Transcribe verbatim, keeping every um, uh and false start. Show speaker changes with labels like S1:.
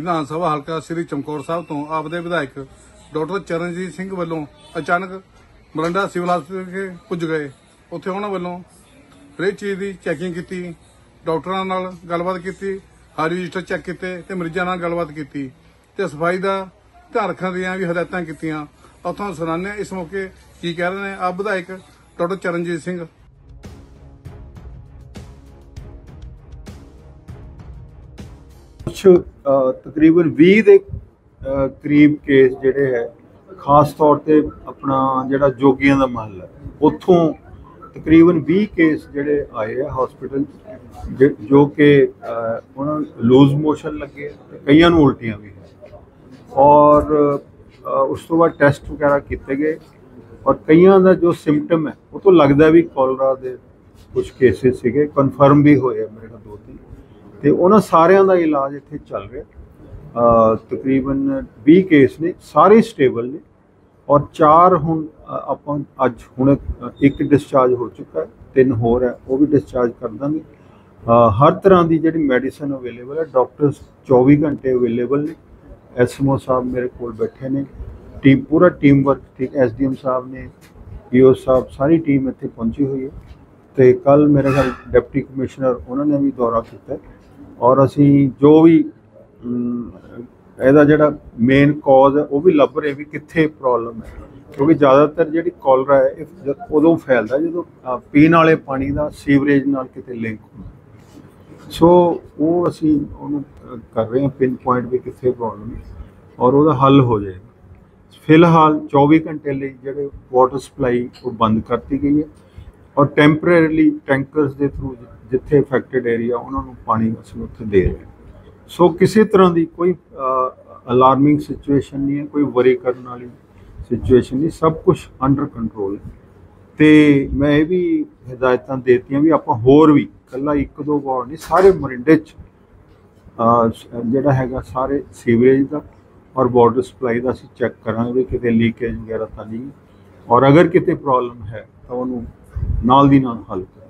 S1: विधान सभा हल्का श्री चमकौर साहब तो आपदे विधायक डॉक्टर चरणजीत सिंह वालों अचानक मोरिंडा सिविल हस्पताल के पुज गए। उत्थे उन्होंने वालों हरेक चीज़ की चैकिंग की, डॉक्टरों नाल गलबात की, हर रजिस्टर चैक किए ते मरीजों नाल गलबात की ते सफाई का ध्यान रखने दी भी हदायतां कीतियां। उत्थों सुनाने इस मौके की कह रहे हैं आप विधायक डॉक्टर चरणजीत सिंह।
S2: कुछ तकरीबन बीस के करीब केस जिहड़े है खास तौर पे अपना जिहड़ा जोगियां दा महल है उत्थों तकरीबन बीस केस जिहड़े आए है हॉस्पिटल जो कि उन्होंने लूज मोशन लगे कईयां नूं उल्टियां भी है और उस तो बाद टैसट वगैरह किए गए और कईयां दा जो सिम्पटम है वो तो लगता भी कॉलरा दे कुछ केसिस सीगे कन्फर्म भी होए मेरे को दो तीन तो उन्होंने सारिਆਂ ਦਾ इलाज इत्थे चल रहा। तकरीबन बीस केस ने सारे स्टेबल ने और चार हुण आपां अज हुण एक डिस्चार्ज हो चुका है, तीन होर है वो भी डिस्चार्ज कर देंगे। हर तरह की जिहड़ी मैडिसिन अवेलेबल है, डॉक्टर्स चौबीस घंटे अवेलेबल ने। एस एम ओ साहब मेरे कोल बैठे ने, टीम पूरा टीम वर्क ठीक, एस डी एम साहब ने, पी ओ साहब सारी टीम इत्थे पहुंची हुई है। तो कल मेरे ख्याल डिप्टी कमिश्नर उन्होंने भी दौरा किया और असी जो भी ਇਹਦਾ ਜਿਹੜਾ मेन कॉज है वो भी ਲੱਭ ਰਹੇ भी कित्थे प्रॉब्लम है, क्योंकि ज़्यादातर जी कॉलरा है ये उदों फैलता जो पीने वाले पानी का सीवरेज नाल किते लिंक होंदा। सो वो असी उन्होंने कर रहे हैं पिन पॉइंट भी कित्थे प्रॉब्लम है और वह हल हो जाएगा। फिलहाल चौबीस घंटे लिए जो वाटर सप्लाई वो बंद करती गई है और टैंपरेरली टैंकर्स के थ्रू जिथे अफेक्टेड एरिया उन्होंने पानी असं उत्थे दे रहे हैं। सो किसी तरह की कोई अलार्मिंग सिचुएशन नहीं है, कोई वरी करने वाली सिचुएशन नहीं, सब कुछ अंडर कंट्रोल है। तो मैं ये भी हिदायत देतियाँ भी आप होर भी कला एक दो वार्ड नहीं सारे मोरिंडे जोड़ा है सारे सीवरेज का और वाटर सप्लाई का असीं चैक करांगे भी किते लीकेज वगैरह तो नहीं, और अगर किते प्रॉब्लम है तो उन्होंने नाल दी नाल हल करें।